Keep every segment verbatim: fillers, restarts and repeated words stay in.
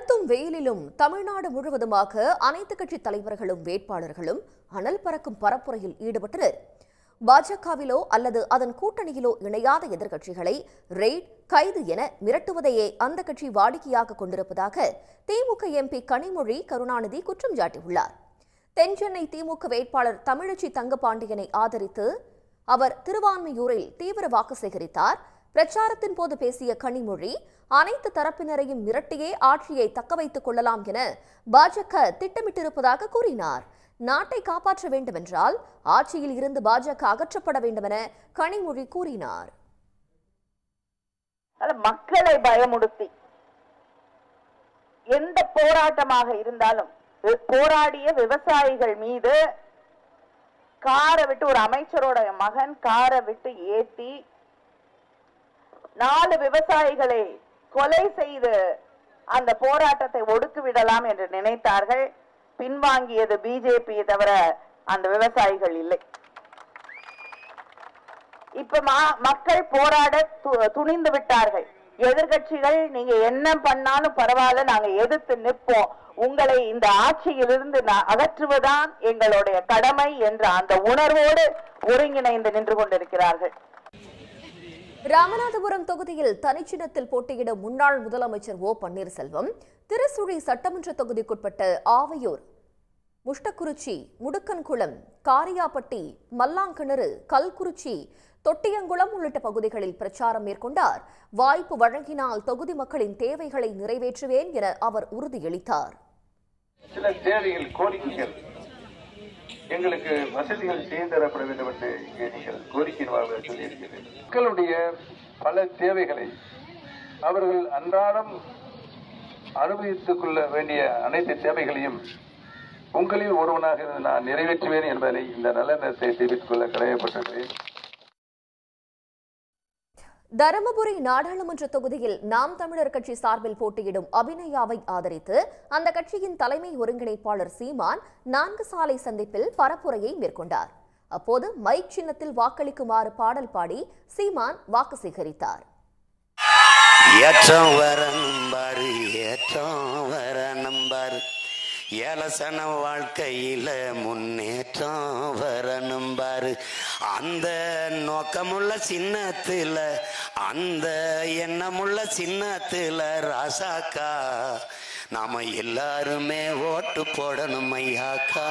கொளுத்தும் வெயிலிலும் தமிழ்நாடு முழுவதுமாக அனைத்து கட்சி தலைவர்களும் வேட்பாளர்களும் அனல் பறக்கும் பரப்புரையில் ஈடுபட்டனர். பாஜகவிலோ அல்லது அதன் கூட்டணியிலோ இணையாத எதிர்க்கட்சிகளை ரெய்ட், கைது என மிரட்டுவதையே அந்த கட்சி வாடிக்கையாக கொண்டிருப்பதாக திமுக எம்பி கனிமொழி கருணாநிதி குற்றம் சாட்டியுள்ளார். தென்சென்னை திமுக வேட்பாளர் தமிழச்சி தங்கபாண்டியனை ஆதரித்து அவர் திருவான்மியூரில் தீவிர வாக்கு சேகரித்தார். பிரச்சாரத்தின் போது பேசிய கனிமொழி, அனைத்து தரப்பினரையும் மிரட்டியே ஆட்சியை தக்கவைத்துக் கொள்ளலாம் என பாஜக திட்டமிட்டிருப்பதாக கூறினார். நாட்டை காப்பாற்ற வேண்டுமென்றால் ஆட்சியில் இருந்து பாஜக அகற்றப்பட வேண்டும் என கனிமொழி கூறினார். மக்களை பயமுடுத்தி எந்த போராட்டமாக இருந்தாலும் போராடிய விவசாயிகள் மீது காரை விட்டு, ஒரு அமைச்சரோட மகன் காரை விட்டு ஏற்றி நாலு விவசாயிகளை கொலை செய்து அந்த போராட்டத்தை ஒடுக்கி விடலாம் என்று நினைத்தார்கள். பின்வாங்கியது பிஜேபி தவிர அந்த விவசாயிகள் இல்லை. இப்ப மக்கள் போராட துணிந்து விட்டார்கள். எதிர்கட்சிகள் நீங்க என்ன பண்ணாலும் பரவாயில்ல, நாங்க எதிர்த்து நிற்போம், உங்களை இந்த ஆட்சியிலிருந்து அகற்றுவதுதான் எங்களுடைய கடமை என்ற அந்த உணர்வோடு ஒருங்கிணைந்து நின்று கொண்டிருக்கிறார்கள். ராமநாதபுரம் தொகுதியில் தனிச்சின்னத்தில் போட்டியிடும் முன்னாள் முதலமைச்சர் ஓ பன்னீர்செல்வம் திருசுழி சட்டமன்ற தொகுதிக்குட்பட்ட ஆவையூர், முஷ்டக்குறிச்சி, முடுக்கன்குளம், காரியாப்பட்டி, மல்லாங்கிணறு, கல்குறிச்சி, தொட்டியங்குளம் உள்ளிட்ட பகுதிகளில் பிரச்சாரம் மேற்கொண்டார். வாய்ப்பு வழங்கினால் தொகுதி மக்களின் தேவைகளை நிறைவேற்றுவேன் என அவர் உறுதியளித்தார். சில தேவைகள், கோரிக்கைகள், எங்களுக்கு வசதிகள் செய்து தரப்பட வேண்டும் என்று இங்கே நீங்கள் கோரிக்கை சொல்லியிருக்கிறீர்கள். மக்களுடைய பல தேவைகளை அவர்கள் அன்றாடம் அனுபவித்துக் கொள்ள வேண்டிய அனைத்து தேவைகளையும் உங்களில் ஒருவனாக நான் நிறைவேற்றுவேன் என்பதை இந்த நல்ல நேரத்தை தெரிவித்துக் கொள்ள கடமைப்பட்டிருக்கிறேன். தருமபுரி நாடாளுமன்ற தொகுதியில் நாம் தமிழர் கட்சி சார்பில் போட்டியிடும் அபிநயாவை ஆதரித்து அந்த கட்சியின் தலைமை ஒருங்கிணைப்பாளர் சீமான் நான்கு சாலை சந்திப்பில் பரப்புரையை மேற்கொண்டார். அப்போது மைக் சின்னத்தில் வாக்களிக்குமாறு பாடல் பாடி சீமான் வாக்கு சேகரித்தார். ஏலசன வாழ்க்கையில முன்னேற்றம் வரணும் பாரு, அந்த நோக்கமுள்ள சின்னத்துல, அந்த எண்ணமுள்ள சின்னத்துல ராசாக்கா நாம எல்லாருமே ஓட்டு போடணும் ஐயாக்கா.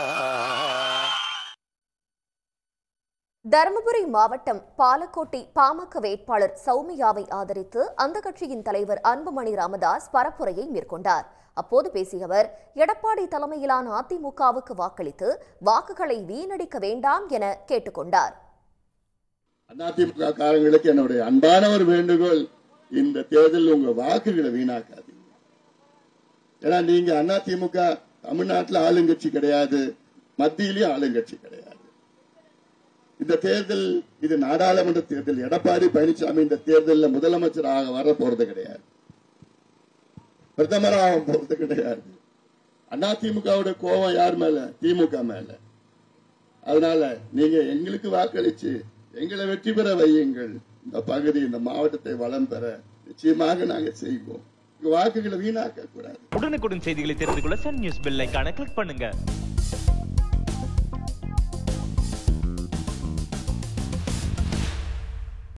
தருமபுரி மாவட்டம் பாலக்கோட்டை பாமக வேட்பாளர் சௌமியாவை ஆதரித்து அந்த கட்சியின் தலைவர் அன்புமணி ராமதாஸ் பரப்புரையை மேற்கொண்டார். அப்போது பேசிய அவர், எடப்பாடி தலைமையிலான அதிமுகவுக்கு வாக்களித்து வாக்குகளை வீணடிக்க வேண்டாம் என கேட்டுக்கொண்டார். அதிமுக காரங்களுக்கு என்னுடைய அன்பான ஒரு வேண்டுகோள், இந்த தேர்தலில் உங்க வாக்குகளை வீணாக்காதீங்க. ஏன்னா நீங்க அதிமுக தமிழ்நாட்டில் ஆளுங்கட்சி கிடையாது, மத்தியிலேயும் ஆளுங்கட்சி கிடையாது. இந்த தேர்தல் இது நாடாளுமன்ற தேர்தல். எடப்பாடி பழனிசாமி இந்த தேர்தலில் முதலமைச்சராக வர போறது கிடையாது, பிரதமராக போறது கிடையாது. அதிமுகவோட கோபம் யார் மேல? திமுக மேல. அதனால நீங்க எங்களுக்கு வாக்களிச்சு எங்களை வெற்றி பெற வையுங்கள். இந்த பகுதி, இந்த மாவட்டத்தை வளம் பெற நிச்சயமாக நாங்க செய்வோம். வாக்குகளை வீணாக்க கூடாது. உடனுக்குடன் செய்திகளை தெரிந்து கொள்ள சன் நியூஸ் பெல் ஐகானை கிளிக் பண்ணுங்க.